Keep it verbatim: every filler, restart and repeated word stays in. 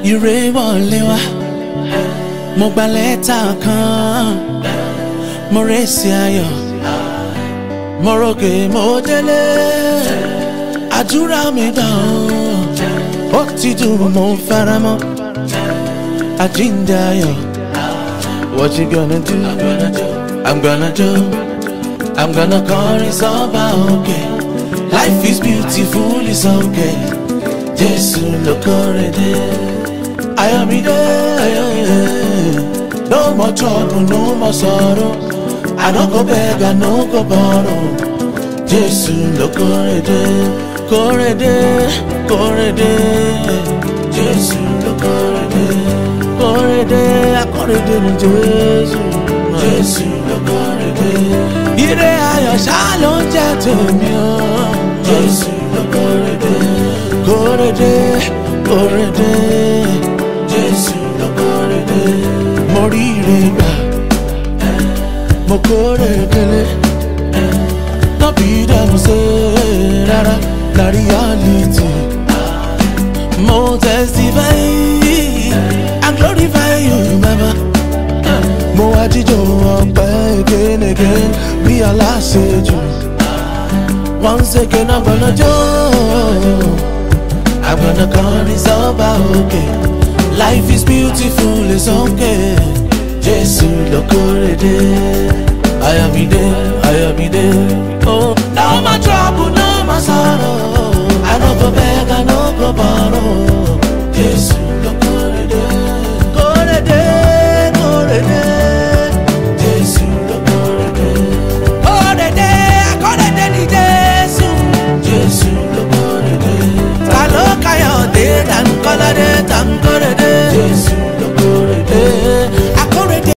ire wọlé wá mo gba lẹ́tà kan mo rẹ́sì ayọ̀ mo ròkè mo délé àdúrà mi gbà ó ti dùn mo fara mọ́ àjíǹde ayọ̀. What you gonna do? I'm gonna do I'm gonna call it over, okay. Life is beautiful, it's okay. Jesus look already. I am there. No more trouble, no more sorrow. I don't go beg, I no go borrow. Jesus look already. Already, already. Jesus look already. Already, I already in Jesus. Jesus look already. Ire ayọ̀ ṣá ló ń jẹ́ tèmi o. Jésù ló kórede. Kórede, kórede. Jésù ló kórede. Mo rí ire gbà, mo kórè délé. No be them say rárá, na reality. Mo testify and glorify you, Baba. Mo wá jíjó ọpẹ́ again again bí aláṣejù. Once again I'm gonna do I'm gonna call this over, okay. Life is beautiful, it's okay. Jésù ló kórede. I am there, I am there. Oh, no more trouble, no more sorrow. I no go beg, I no go borrow. Jésù